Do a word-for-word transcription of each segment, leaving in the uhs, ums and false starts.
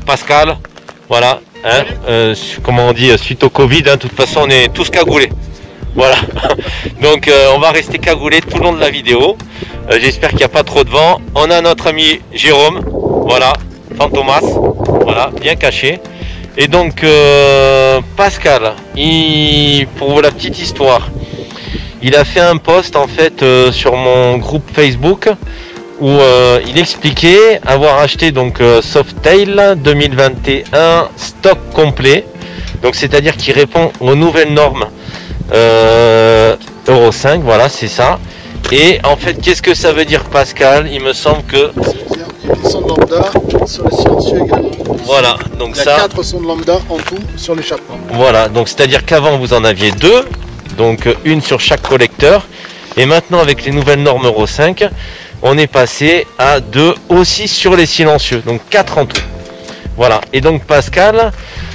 Pascal. Voilà, hein, euh, comment on dit, suite au Covid, hein, de toute façon on est tous cagoulés. Voilà, donc euh, on va rester cagoulés tout le long de la vidéo. Euh, J'espère qu'il n'y a pas trop de vent. On a notre ami Jérôme, voilà, Fantomas, voilà, bien caché. Et donc euh, Pascal, il, pour la petite histoire, il a fait un post en fait euh, sur mon groupe Facebook où euh, il expliquait avoir acheté donc euh, Softail deux mille vingt et un stock complet. Donc c'est-à-dire qu'il répond aux nouvelles normes euh, Euro cinq, voilà, c'est ça. Et en fait, qu'est-ce que ça veut dire, Pascal? Il me semble que ça veut dire qu'il y a des sons de lambda sur les silencieux également. Voilà, donc il y a ça. quatre sons de lambda en tout sur l'échappement. Voilà, donc c'est-à-dire qu'avant vous en aviez deux, donc une sur chaque collecteur. Et maintenant avec les nouvelles normes Euro cinq, on est passé à deux aussi sur les silencieux, donc quatre en tout. Voilà, et donc Pascal,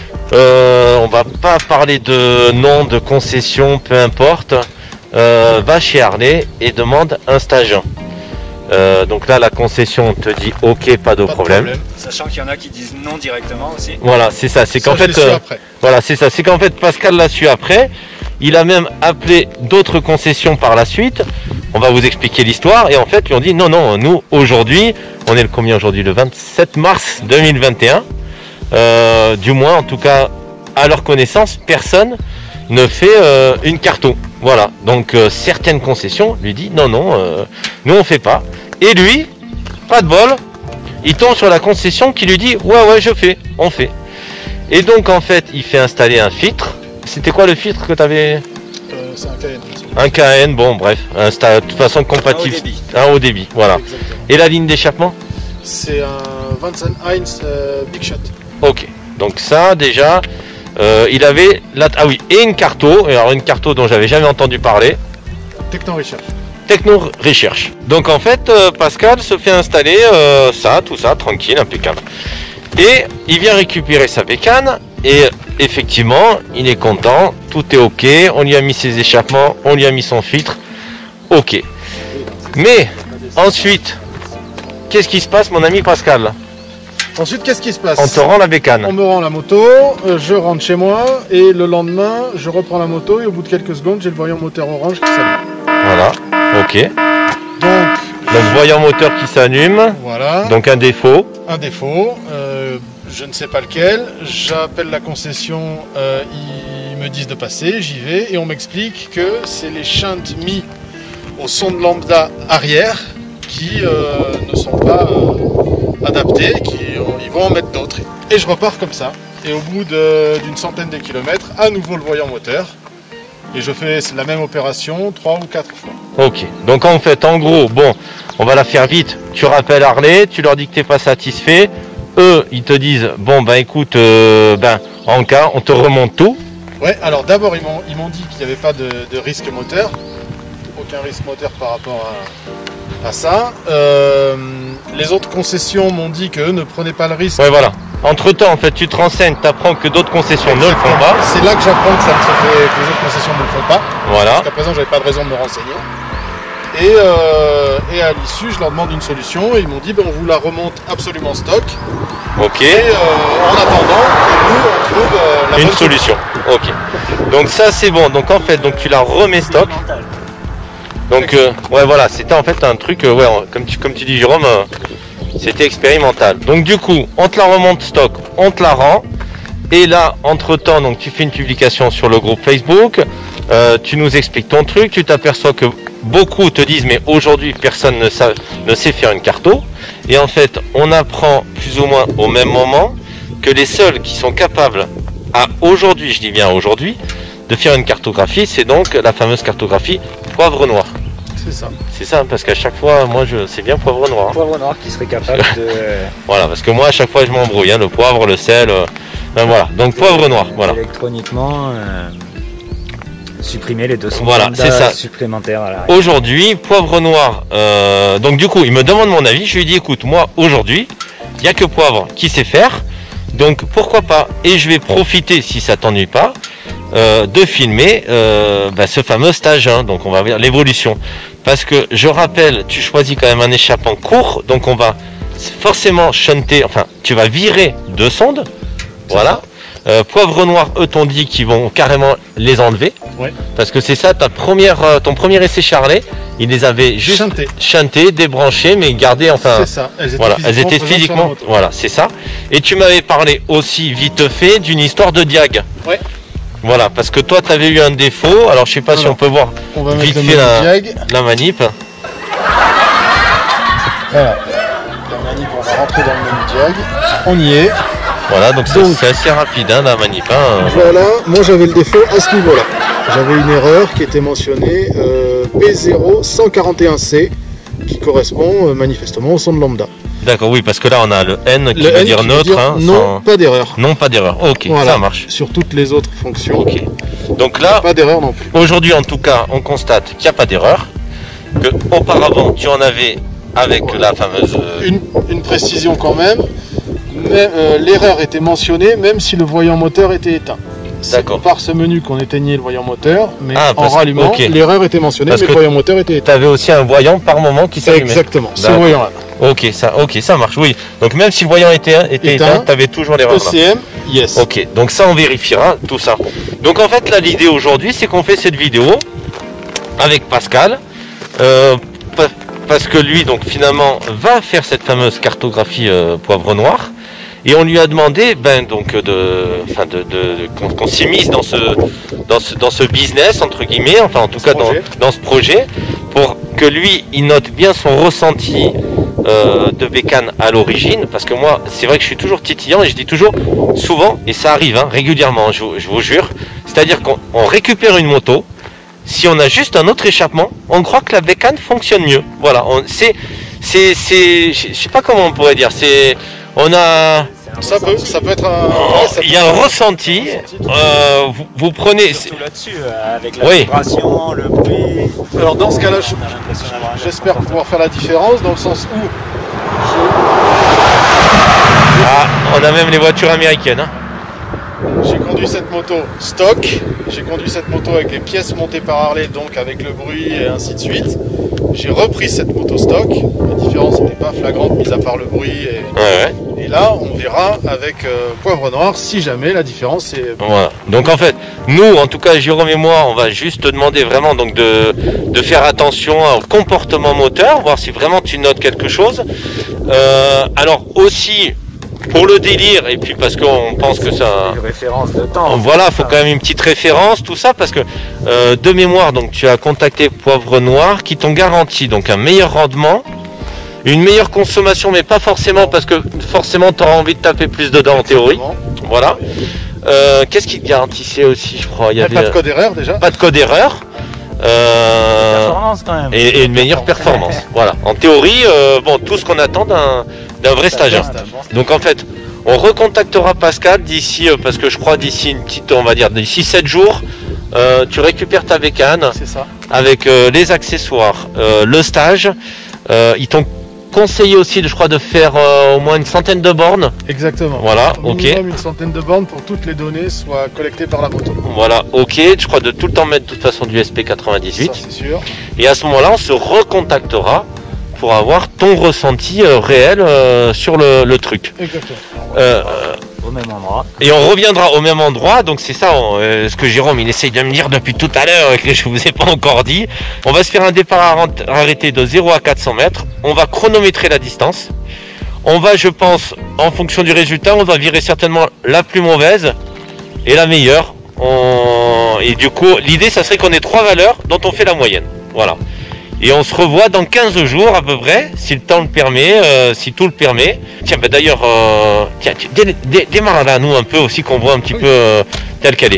euh, on va pas parler de nom, de concession, peu importe, euh, va chez Harley et demande un stage un. Euh, donc là la concession te dit ok, pas de, pas problème. de problème. Sachant qu'il y en a qui disent non directement aussi. Voilà, c'est ça, c'est qu'en fait, euh, voilà, c'est ça, c'est qu'en fait Pascal l'a su après. Il a même appelé d'autres concessions par la suite. On va vous expliquer l'histoire. Et en fait, ils ont dit non, non, nous aujourd'hui, on est le combien aujourd'hui? Le vingt-sept mars deux mille vingt et un. Euh, du moins, en tout cas, à leur connaissance, personne ne fait euh, une carto. Voilà. Donc euh, certaines concessions lui disent non, non, euh, nous on fait pas. Et lui, pas de bol, il tombe sur la concession qui lui dit ouais, ouais, je fais, on fait. Et donc en fait, il fait installer un filtre. C'était quoi le filtre que tu avais? euh, C'est un K N. Un K N, bon bref, un, de toute façon compatible. Un haut débit. Un haut débit, voilà. Exactement. Et la ligne d'échappement? C'est un Vincent Heinz euh, Big Shot. Ok, donc ça déjà, euh, il avait, la, ah oui, et une carto, et alors une carto dont j'avais jamais entendu parler. Techno Research. Techno Research. Donc en fait, euh, Pascal se fait installer euh, ça, tout ça, tranquille, impeccable. Et il vient récupérer sa bécane et effectivement, il est content, tout est ok, on lui a mis ses échappements, on lui a mis son filtre, ok. Mais ensuite, qu'est-ce qui se passe, mon ami Pascal? Ensuite, qu'est-ce qui se passe? On te rend la bécane. On me rend la moto, euh, je rentre chez moi et le lendemain, je reprends la moto et au bout de quelques secondes, j'ai le voyant moteur orange qui s'allume. Voilà, ok. Donc, Donc voyant moteur qui s'allume, voilà. donc un défaut. Un défaut, euh, je ne sais pas lequel. J'appelle la concession, euh, ils me disent de passer, j'y vais et on m'explique que c'est les shunts mis au son de lambda arrière qui euh, ne sont pas euh, adaptés, qui, ils vont en mettre d'autres. Et je repars comme ça. Et au bout d'une centaine de kilomètres, à nouveau le voyant moteur. Et je fais la même opération trois ou quatre fois. Ok, donc en fait, en gros, bon, on va la faire vite. Tu rappelles Harley, tu leur dis que tu n'es pas satisfait. Eux, ils te disent, bon, ben écoute, euh, ben, en cas, on te remonte tout. Ouais, alors d'abord, ils m'ont dit qu'il n'y avait pas de, de risque moteur. Aucun risque moteur par rapport à, à ça. Euh, les autres concessions m'ont dit qu'eux ne prenaient pas le risque. Ouais, voilà. Entre temps, en fait, tu te renseignes, tu apprends que d'autres concessions ne le font pas. C'est là que j'apprends que, ça ne se fait, que les autres concessions ne le font pas. Voilà. Jusqu'à présent, j'avais pas de raison de me renseigner. Et, euh, et à l'issue, je leur demande une solution et ils m'ont dit ben, on vous la remonte absolument stock. Ok. Et euh, en attendant, que nous, on trouve euh, la une bonne solution. solution. Ok. Donc ça, c'est bon. Donc en fait, donc tu la remets stock. Donc euh, ouais, voilà, c'était en fait un truc, euh, ouais, comme tu, comme tu dis, Jérôme. Euh, C'était expérimental. Donc du coup, on te la remonte stock, on te la rend. Et là, entre temps, donc tu fais une publication sur le groupe Facebook. Euh, tu nous expliques ton truc. Tu t'aperçois que beaucoup te disent, mais aujourd'hui, personne ne, sa, ne sait faire une carto. Et en fait, on apprend plus ou moins au même moment que les seuls qui sont capables, à aujourd'hui, je dis bien aujourd'hui, de faire une cartographie, c'est donc la fameuse cartographie poivre noir. C'est ça. C'est ça, parce qu'à chaque fois, moi, je c'est bien poivre noir. Poivre noir qui serait capable de... Voilà, parce que moi, à chaque fois, je m'embrouille, hein, le poivre, le sel, euh, ben voilà. Donc poivre noir, voilà. Électroniquement, euh, supprimer les deux cents Voilà, c'est ça. supplémentaires. Voilà. Aujourd'hui, poivre noir, euh, donc du coup, il me demande mon avis, je lui dis, écoute, moi, aujourd'hui, il n'y a que poivre qui sait faire, donc pourquoi pas. Et je vais profiter, si ça t'ennuie pas, euh, de filmer euh, ben, ce fameux stage un, donc on va voir l'évolution. Parce que, je rappelle, tu choisis quand même un échappement court, donc on va forcément shunter, enfin tu vas virer deux sondes, voilà. Euh, poivre noir, eux t'ont dit qu'ils vont carrément les enlever, ouais. Parce que c'est ça ta première, euh, ton premier essai Charlet, ils les avaient juste Shunté. shuntés, débranchés, mais gardés, enfin, c'est ça. Elles étaient voilà, physiquement, elles étaient physiquement, voilà, c'est ça. Et tu m'avais parlé aussi vite fait d'une histoire de diag. Ouais. Voilà, parce que toi tu avais eu un défaut, alors je sais pas alors, si on peut voir on va vite mettre fait la, diag. la manip. Voilà, la manip, on va rentrer dans le menu diag, on y est. Voilà, donc c'est assez rapide hein, la manip. Hein. Voilà, moi j'avais le défaut à ce niveau-là. J'avais une erreur qui était mentionnée euh, P zéro cent quarante et un C, qui correspond euh, manifestement au son de lambda. D'accord, oui, parce que là on a le N qui le veut N dire qui neutre. Veut dire hein, non, sans... pas d'erreur. Non, pas d'erreur. Ok, voilà. Ça marche. Sur toutes les autres fonctions. Ok. Donc là, pas d'erreur non plus. Aujourd'hui, en tout cas, on constate qu'il n'y a pas d'erreur. Que auparavant, tu en avais avec voilà. La fameuse. Une, une précision quand même. Euh, L'erreur était mentionnée même si le voyant moteur était éteint. D'accord. Par ce menu qu'on éteignait le voyant moteur, mais ah, en rallumant, okay. l'erreur était mentionnée, parce mais le voyant moteur était éteint. Tu avais aussi un voyant par moment qui s'allumait. Exactement, ce voyant-là. Ok, ça, ok, ça marche, oui. Donc même si le voyant était, était éteint, tu avais toujours l'erreur. E C M, yes. Ok, donc ça on vérifiera, tout ça. Donc en fait, là, l'idée aujourd'hui, c'est qu'on fait cette vidéo avec Pascal, euh, parce que lui, donc finalement, va faire cette fameuse cartographie euh, poivre noir. Et on lui a demandé ben, donc de, enfin de, de, de, qu'on qu'on s'immisce dans ce, dans, ce, dans ce business, entre guillemets, enfin en tout cas dans, dans ce projet, pour que lui, il note bien son ressenti euh, de bécane à l'origine, parce que moi, c'est vrai que je suis toujours titillant, et je dis toujours, souvent, et ça arrive hein, régulièrement, je, je vous jure, c'est-à-dire qu'on on récupère une moto, si on a juste un autre échappement, on croit que la bécane fonctionne mieux. Voilà, c'est, c'est, c'est, je sais pas comment on pourrait dire, c'est... On a... Ça peut, ça peut être un... Oh, il y a un ressenti, euh, vous, vous prenez... Surtout là-dessus, euh, avec la oui. vibration, le bruit... Alors dans ce cas-là, j'espère pouvoir faire la différence, dans le sens où... Je... Ah, on a même les voitures américaines. Hein. J'ai conduit cette moto stock, j'ai conduit cette moto avec les pièces montées par Harley, donc avec le bruit et ainsi de suite. J'ai repris cette moto stock, la différence n'était pas flagrante, mis à part le bruit. Et, ouais, ouais. et là, on verra avec euh, poivre noir si jamais la différence est... Voilà. Donc en fait, nous, en tout cas, Jérôme et moi, on va juste te demander vraiment donc de, de faire attention au comportement moteur, voir si vraiment tu notes quelque chose. Euh, alors aussi... Pour le délire, et puis parce qu'on pense que ça... Une référence de temps. Voilà, il faut quand même une petite référence, tout ça, parce que euh, de mémoire, donc tu as contacté Poivre Noir, qui t'ont garanti donc un meilleur rendement, une meilleure consommation, mais pas forcément, parce que forcément tu auras envie de taper plus dedans en théorie. Voilà. Euh, Qu'est-ce qui te garantissait aussi, je crois? Il y avait, pas de code erreur déjà. Pas de code erreur. Euh, performance quand même. Et, et une meilleure performance. Voilà. En théorie, euh, bon, tout ce qu'on attend d'un d'un vrai stagiaire. Donc en fait, on recontactera Pascal d'ici, euh, parce que je crois d'ici une petite, on va dire d'ici sept jours, euh, tu récupères ta bécane ça. avec euh, les accessoires, euh, le stage. Euh, ils t'ont conseillé aussi, je crois, de faire euh, au moins une centaine de bornes. Exactement. Voilà, au ok. Minimum une centaine de bornes pour que toutes les données soient collectées par la moto. Voilà, ok. Je crois de tout le temps mettre de toute façon du S P quatre-vingt-dix-huit. Ça, c'est sûr. Et à ce moment-là, on se recontactera pour avoir ton ressenti euh, réel euh, sur le, le truc. Exactement. Euh, au même endroit. Et on reviendra au même endroit, donc c'est ça on, euh, ce que Jérôme il essaye de me dire depuis tout à l'heure et que je vous ai pas encore dit. On va se faire un départ arrêté de zéro à quatre cents mètres, on va chronométrer la distance. On va, je pense, en fonction du résultat, on va virer certainement la plus mauvaise et la meilleure. On... Et du coup, l'idée ça serait qu'on ait trois valeurs dont on fait la moyenne. Voilà. Et on se revoit dans quinze jours à peu près, si le temps le permet, euh, si tout le permet. Tiens, bah d'ailleurs, euh, tiens, dé dé démarre là, nous un peu aussi, qu'on voit un petit oui. peu euh, tel qu'elle est.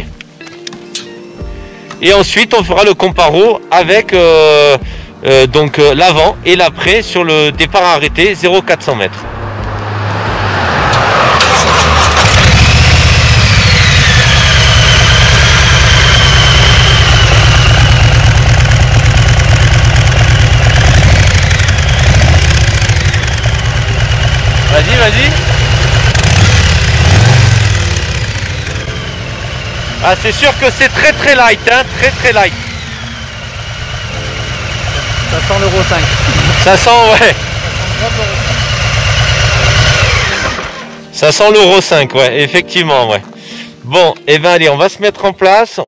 Et ensuite, on fera le comparo avec euh, euh, donc euh, l'avant et l'après sur le départ arrêté zéro à quatre cents mètres. Vas-y, vas-y. Ah, c'est sûr que c'est très très light, hein, très très light. Ça sent l'euro cinq. Ça sent, ouais. Ça sent l'Euro cinq, ouais, effectivement, ouais. Bon, et eh ben allez, on va se mettre en place.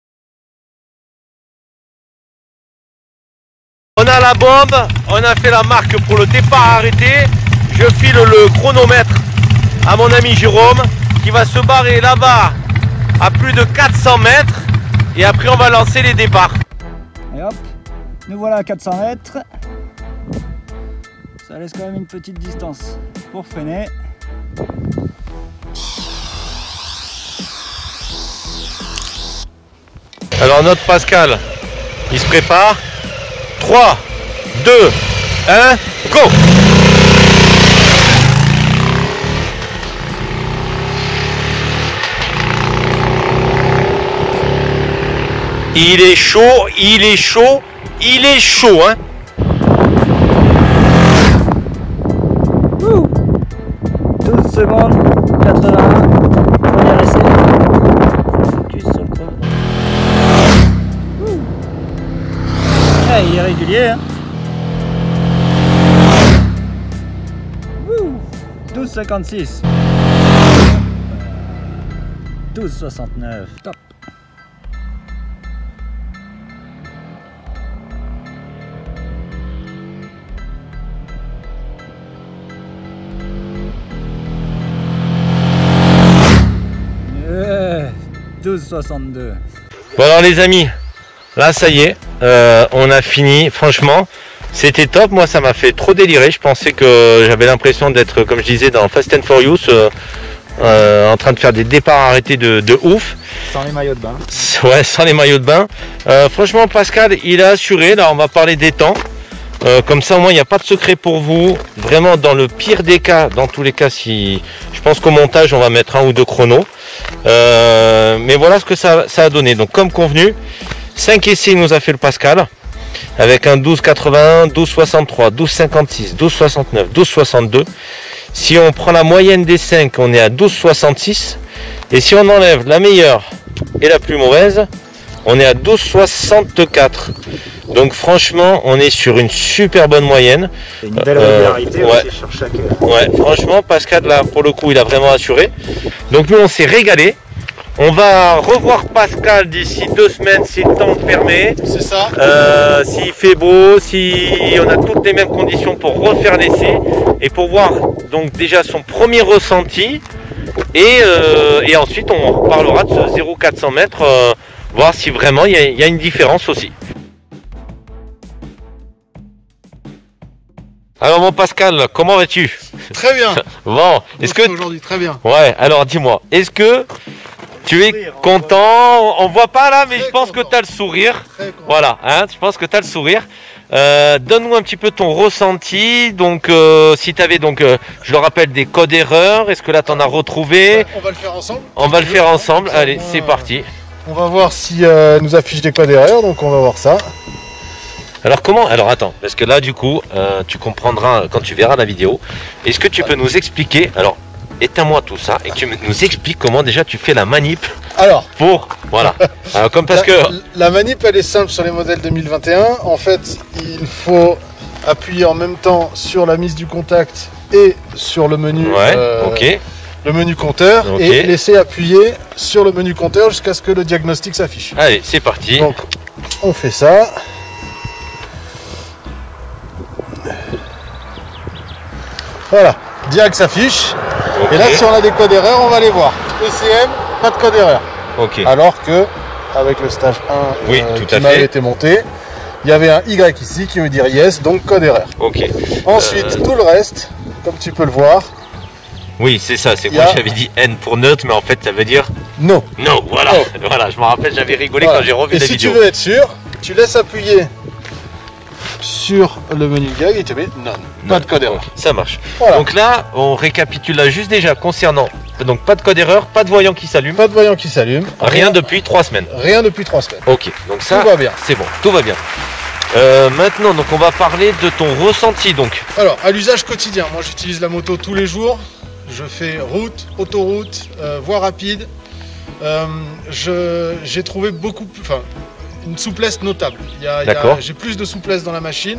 On a la bombe, on a fait la marque pour le départ arrêté. Je file le chronomètre à mon ami Jérôme qui va se barrer là-bas à plus de quatre cents mètres. Et après, on va lancer les départs. Et hop, nous voilà à quatre cents mètres. Ça laisse quand même une petite distance pour freiner. Alors notre Pascal, il se prépare. trois, deux, un, go! Il est chaud, il est chaud, il est chaud, hein! douze secondes, quatre-vingt-un, premier essai. Focus sur le chrono. Ah, il est régulier, hein. douze cinquante-six. douze soixante-neuf, top. douze soixante-deux. Bon alors les amis, là ça y est, euh, on a fini, franchement, c'était top, moi ça m'a fait trop délirer, je pensais que j'avais l'impression d'être, comme je disais, dans Fast and Furious, euh, euh, en train de faire des départs arrêtés de, de ouf. Sans les maillots de bain. Ouais, sans les maillots de bain. Euh, franchement Pascal, il a assuré, là on va parler des temps. Euh, comme ça au moins il n'y a pas de secret pour vous. Vraiment dans le pire des cas, dans tous les cas, si je pense qu'au montage on va mettre un ou deux chronos. Euh, mais voilà ce que ça, ça a donné. Donc comme convenu, cinq essais il nous a fait le Pascal. Avec un douze quatre-vingt-un, douze soixante-trois, douze cinquante-six, douze soixante-neuf, douze soixante-deux. Si on prend la moyenne des cinq, on est à douze soixante-six. Et si on enlève la meilleure et la plus mauvaise, on est à douze soixante-quatre. Donc franchement, on est sur une super bonne moyenne. Une belle régularité euh, ouais. aussi sur chaque... Ouais, franchement, Pascal, là, pour le coup, il a vraiment assuré. Donc nous, on s'est régalé. On va revoir Pascal d'ici deux semaines, si le temps le permet. C'est ça. Euh, S'il fait beau, si on a toutes les mêmes conditions pour refaire l'essai. Et pour voir donc déjà son premier ressenti. Et, euh, et ensuite, on reparlera de ce zéro quatre cents mètres. Euh, voir si vraiment il y, y a une différence aussi. Alors mon Pascal, comment vas-tu? Très bien. Bon, est-ce que aujourd'hui très bien. Ouais, alors dis-moi, est-ce que tu es Sourire, content? On voit pas là, mais Très je pense content. que tu as le sourire. Très content. Voilà, hein, je pense que tu as le sourire. Euh, donne-nous un petit peu ton ressenti. Donc, euh, si tu avais, donc, euh, je le rappelle, des codes erreurs, est-ce que là tu en as retrouvé? On va le faire ensemble. On va le faire ensemble. Ça, Allez, on va- c'est parti. On va voir si euh, nous affiche des codes erreurs, donc on va voir ça. Alors comment? Alors attends, parce que là du coup, euh, tu comprendras quand tu verras la vidéo. Est-ce que tu peux nous expliquer? Alors, éteins-moi tout ça et que tu me- nous expliques comment déjà tu fais la manip Alors, pour, voilà. Alors, comme parce la, que, la manip elle est simple sur les modèles deux mille vingt et un. En fait, il faut appuyer en même temps sur la mise du contact et sur le menu, ouais, euh, ok, le menu compteur, Ok. et laisser appuyer sur le menu compteur jusqu'à ce que le diagnostic s'affiche. allez, c'est parti. Donc, on fait ça. Voilà, direct s'affiche. Ok, Et là, si on a des codes erreurs, on va les voir. E C M, pas de code erreur. ok, Alors que, avec le stage un Oui, euh, tout qui à m'avait fait. été monté, il y avait un Y ici qui veut dire yes, donc code erreur. ok. Ensuite, Euh, tout le reste, comme tu peux le voir, Oui, c'est ça, c'est Il y moi a- j'avais dit N pour neutre, mais en fait ça veut dire non. non, voilà. Oh. Voilà, je me rappelle, j'avais rigolé Voilà. quand j'ai revu Et la si vidéo. tu veux être sûr, tu laisses appuyer sur le menu Y et tu mets non. Pas de code erreur. Ça marche. Voilà. Donc là, on récapitule là juste déjà concernant, donc pas de code erreur, pas de voyant qui s'allume, Pas de voyant qui s'allume. rien depuis trois semaines. Rien depuis trois semaines. Ok, donc ça, Tout va bien. c'est bon, tout va bien. Euh, maintenant, donc on va parler de ton ressenti donc. Alors, à l'usage quotidien, moi j'utilise la moto tous les jours. Je fais route, autoroute, euh, voie rapide. Euh, je- J'ai trouvé beaucoup plus, enfin, une souplesse notable. Il y a- il y a- D'accord. J'ai plus de souplesse dans la machine.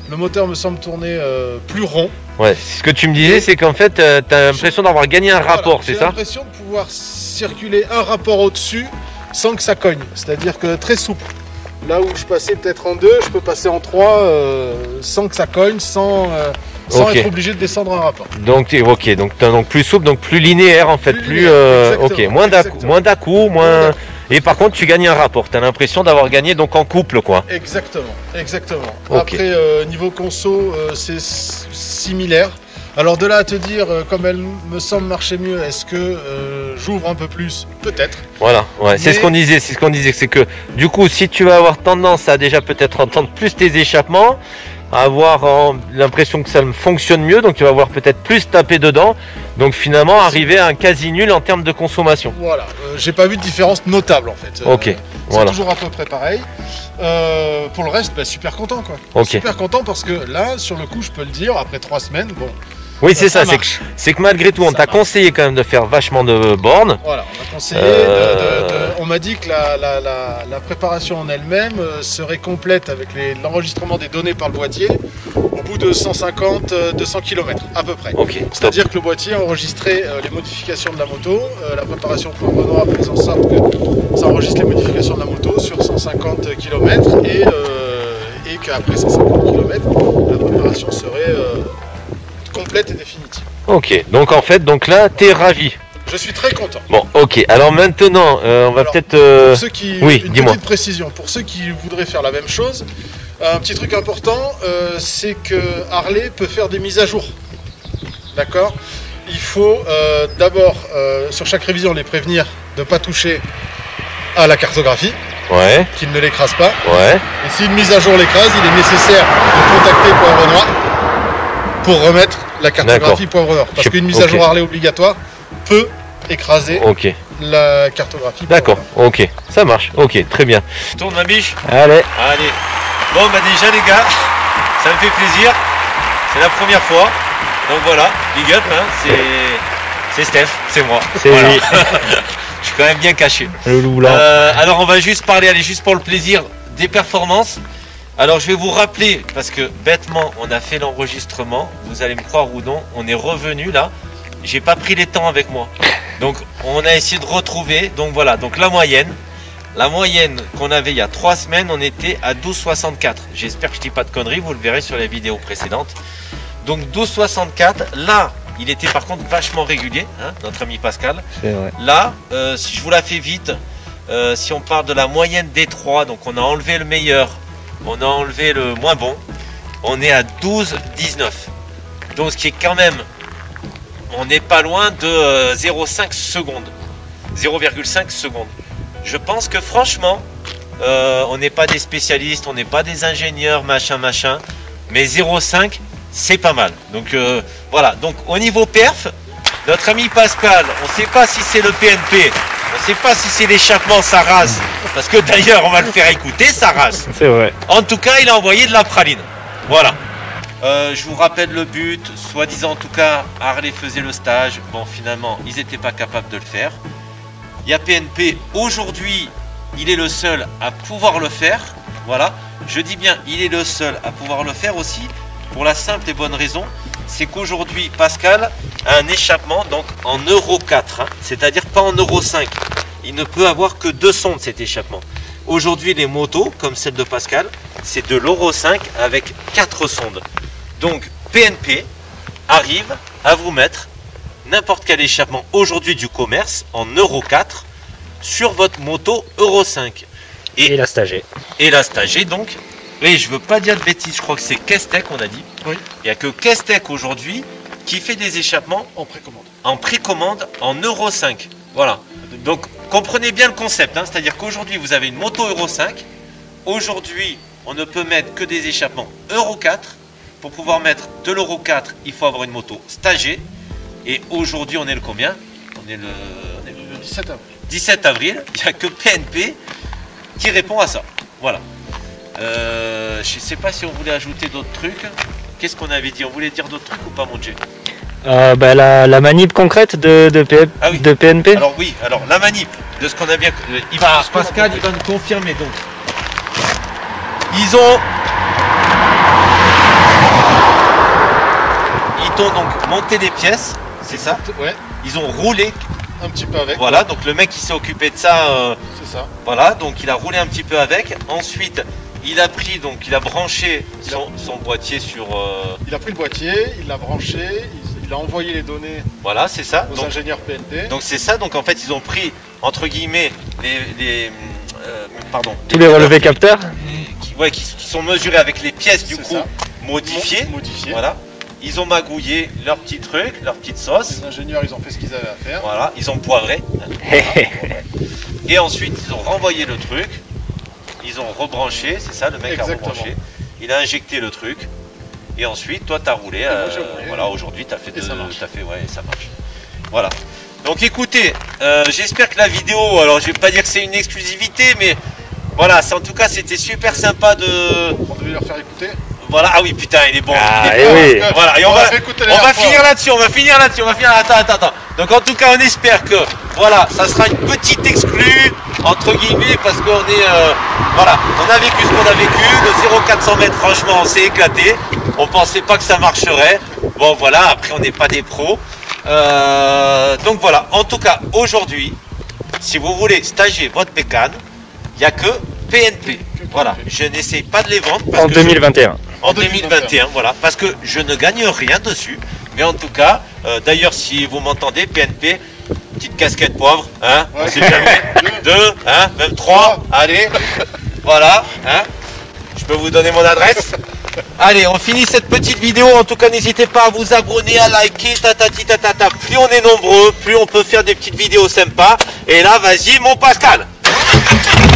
le moteur me semble tourner euh, plus rond. Ouais, ce que tu me disais, c'est qu'en fait, euh, tu as l'impression d'avoir gagné un Voilà, rapport, c'est j'ai ça? l'impression de pouvoir circuler un rapport au-dessus sans que ça cogne. C'est-à-dire que très souple. Là où je passais peut-être en deux, je peux passer en trois euh, sans que ça cogne, sans, euh, sans Ok. être obligé de descendre un rapport. Donc, t'es- ok, donc, t'as donc plus souple, donc plus linéaire en fait, Plus plus. linéaire, euh, ok, exactement, moins d'à-coup, exactement. moins d'à-coup, moins. Moins Et par contre, tu gagnes un rapport. Tu as l'impression d'avoir gagné donc en couple, quoi. Exactement, exactement. Ok. Après, euh, niveau conso, euh, c'est s- similaire. Alors de là à te dire, euh, comme elle me semble marcher mieux, est-ce que euh, j'ouvre un peu plus? Peut-être. Voilà, ouais, c'est Mais- ce qu'on disait, c'est ce qu'on disait, c'est que du coup, si tu vas avoir tendance à déjà peut-être entendre plus tes échappements, à avoir euh, l'impression que ça fonctionne mieux, donc tu vas avoir peut-être plus taper dedans, donc finalement arriver à un quasi nul en termes de consommation. Voilà, euh, j'ai pas vu de différence notable en fait. Euh, Ok, C'est voilà. toujours à peu près pareil. Euh, pour le reste, bah, super content quoi. Ok. Super content parce que là, sur le coup, je peux le dire, après trois semaines, bon, Oui, c'est ça, ça c'est que, marche. c'est que malgré tout, on Ça t'a marche. conseillé quand même de faire vachement de bornes. voilà, on m'a conseillé. Euh, de- de- de- on m'a dit que la, la- la- la préparation en elle-même euh, serait complète avec les- l'enregistrement des données par le boîtier au bout de cent cinquante à deux cents kilomètres à peu près. Ok, stop. C'est-à-dire que le boîtier enregistrait euh, les modifications de la moto, euh, la préparation pour le Renoir faisant en sorte que ça enregistre les modifications de la moto sur cent cinquante kilomètres et, euh, et qu'après cent cinquante kilomètres, la préparation serait euh, complète et définitive. Ok, donc en fait, donc là, t'es ravi. Je suis très content. Bon, ok, alors maintenant, euh, on va Alors, peut-être. euh, Pour ceux qui, oui, une dis-moi. petite précision, pour ceux qui voudraient faire la même chose, un petit truc important, euh, c'est que Harley peut faire des mises à jour. D'accord? Il faut euh, d'abord, euh, sur chaque révision, les prévenir de ne pas toucher à la cartographie, Ouais, qu'ils ne l'écrasent pas. ouais, Et si une mise à jour l'écrase, il est nécessaire de contacter Poivre Noir pour remettre la cartographie Poivre Noir. Parce Je- qu'une mise ok. à jour Harley obligatoire peut écraser ok. la cartographie. D'accord, ok, ça marche, ok, très bien. Tourne ma biche. Allez, Allez. Bon, bah déjà les gars, ça me fait plaisir. C'est la première fois. Donc voilà, big up, hein, c'est c'est Steph, c'est moi. c'est Voilà. lui, Je suis quand même bien caché. le loup blanc. Euh, alors on va juste parler, allez, juste pour le plaisir des performances. Alors je vais vous rappeler, parce que bêtement, on a fait l'enregistrement, vous allez me croire ou non, on est revenu là. J'ai pas pris les temps avec moi. Donc on a essayé de retrouver, donc voilà, donc la moyenne. La moyenne qu'on avait il y a trois semaines, on était à douze soixante-quatre. J'espère que je dis pas de conneries, vous le verrez sur les vidéos précédentes. Donc douze soixante-quatre, là, il était par contre vachement régulier, hein, notre ami Pascal. C'est vrai. Là, euh, si je vous la fais vite, euh, si on parle de la moyenne des trois, donc on a enlevé le meilleur, on a enlevé le moins bon, on est à douze dix-neuf. Donc ce qui est quand même, on n'est pas loin de euh, zéro virgule cinq secondes. zéro virgule cinq secondes. Je pense que franchement, euh, on n'est pas des spécialistes, on n'est pas des ingénieurs, machin, machin, mais zéro virgule cinq, c'est pas mal. Donc euh, voilà, donc au niveau perf, notre ami Pascal, on ne sait pas si c'est le P N P, on ne sait pas si c'est l'échappement, ça rase, parce que d'ailleurs on va le faire écouter, ça rase. C'est vrai. En tout cas, il a envoyé de la praline. Voilà. Euh, je vous rappelle le but, soi-disant en tout cas, Harley faisait le stage. Bon, finalement, ils n'étaient pas capables de le faire. Il y a P N P, aujourd'hui, il est le seul à pouvoir le faire. Voilà, je dis bien, il est le seul à pouvoir le faire aussi, pour la simple et bonne raison, c'est qu'aujourd'hui, Pascal a un échappement donc en Euro quatre, hein, c'est-à-dire pas en Euro cinq. Il ne peut avoir que deux sondes cet échappement. Aujourd'hui, les motos, comme celle de Pascal, c'est de l'Euro cinq avec quatre sondes. Donc, P N P arrive à vous mettre n'importe quel échappement aujourd'hui du commerce en Euro quatre sur votre moto Euro cinq. Et, Et la stagée. et la stagée donc, oui, je veux pas dire de bêtises, je crois que c'est Kestec on a dit. Oui. Il n'y a que Kestec aujourd'hui qui fait des échappements En précommande. en précommande en Euro cinq. Voilà. Donc comprenez bien le concept, hein, c'est-à-dire qu'aujourd'hui vous avez une moto Euro cinq. Aujourd'hui, on ne peut mettre que des échappements Euro quatre. Pour pouvoir mettre de l'Euro quatre, il faut avoir une moto stagée. Et aujourd'hui, on est le combien? On est le, on est le Le dix-sept avril. dix-sept avril. Il n'y a que P N P qui répond à ça. Voilà. Euh, je ne sais pas si on voulait ajouter d'autres trucs. Qu'est-ce qu'on avait dit? On voulait dire d'autres trucs ou pas, mon Dieu? Euh, bah, la, la manip concrète de, de, P- Ah oui. de P N P. Alors oui, alors la manip de ce qu'on a bien... euh, il va, Pascal, il va nous confirmer donc. Ils ont... ont donc monté les pièces, c'est ça? Ouais, Ils ont roulé, un petit peu avec. voilà, donc le mec qui s'est occupé de ça, euh, C'est ça. voilà, donc il a roulé un petit peu avec. Ensuite, il a pris, donc il a branché son, son boîtier sur, euh, Il a pris le boîtier, il l'a branché, il, il a envoyé les données voilà, c'est ça. aux Donc, ingénieurs P N P. donc c'est ça, donc en fait ils ont pris, entre guillemets, les, les euh, pardon, Tous les relevés pièces capteurs. qui, ouais, qui, qui sont mesurés avec les pièces du C'est coup ça. modifiées. Mo- Modifié. Voilà, ils ont magouillé leur petit truc, leur petite sauce. Les ingénieurs, ils ont fait ce qu'ils avaient à faire. Voilà, ils ont poivré. Et ensuite, ils ont renvoyé le truc. Ils ont rebranché, c'est ça, le mec Exactement. a rebranché. Il a injecté le truc. Et ensuite, toi, tu as roulé. moi, euh, j'ai roulé. voilà, aujourd'hui, tu as fait Et de, ça marche. t'as fait, ouais, et ça marche. Voilà. Donc, écoutez, euh, j'espère que la vidéo, alors je vais pas dire que c'est une exclusivité, mais voilà, c'est en tout cas, c'était super sympa de. On devait leur faire écouter. Voilà, ah oui, putain, il est bon. Ah, il est et bon. oui. Parce que Voilà, et on, on va, l'a fait écouter la on va dernière fois. finir là-dessus, on va finir là-dessus, on va finir. Attends, attends, attends. Donc en tout cas, on espère que, voilà, ça sera une petite exclue, entre guillemets, parce qu'on est, euh, voilà, on a vécu ce qu'on a vécu. Le zéro quatre cents mètres, franchement, on s'est éclaté. On pensait pas que ça marcherait. Bon, voilà, après, on n'est pas des pros. Euh, donc voilà, en tout cas, aujourd'hui, si vous voulez stager votre bécane, il n'y a que P N P. Voilà, je n'essaye pas de les vendre parce En que deux je- mille vingt et un. en deux mille vingt et un, voilà, parce que je ne gagne rien dessus. Mais en tout cas, euh, d'ailleurs, si vous m'entendez, P N P, petite casquette poivre, hein, on Ouais. sait jamais, deux, hein, même trois, allez, voilà, hein, je peux vous donner mon adresse. Allez, on finit cette petite vidéo. En tout cas, n'hésitez pas à vous abonner, à liker, tatati tatata. Plus on est nombreux, plus on peut faire des petites vidéos sympas. Et là, vas-y, mon Pascal.